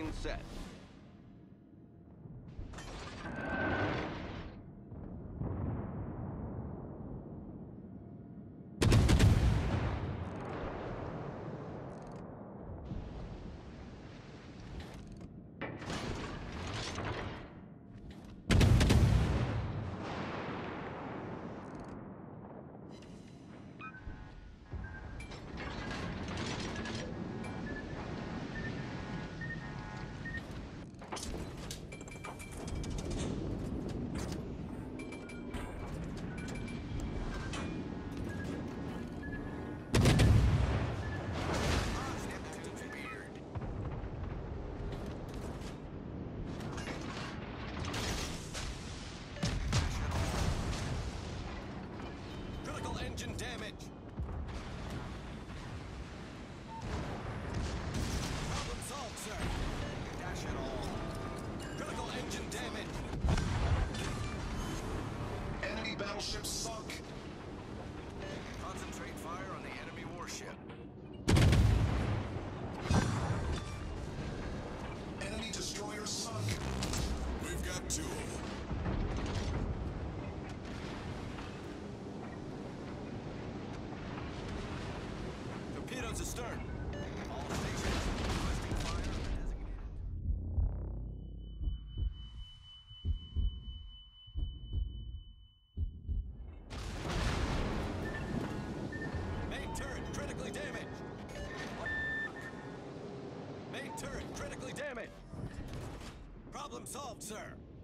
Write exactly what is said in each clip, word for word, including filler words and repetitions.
Tune set. Engine damage. Problem solved, sir. Dash it all. Critical engine damage. Enemy battleship sunk. Concentrate fire on the enemy warship. Enemy destroyer sunk. We've got two of them. Torpedoes astern. All stations requesting fire on the designated. Main turret critically damaged. Main turret critically damaged. Problem solved, sir.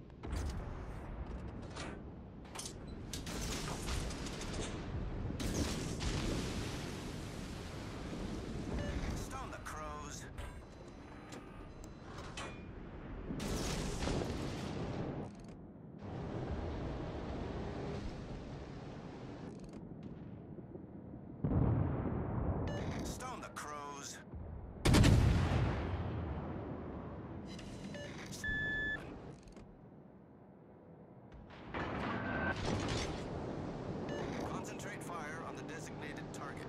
Concentrate fire on the designated target.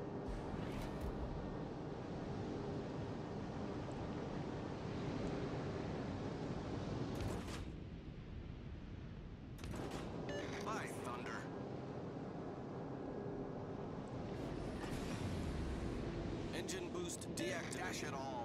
By thunder. Engine boost deactivated. Dash it all.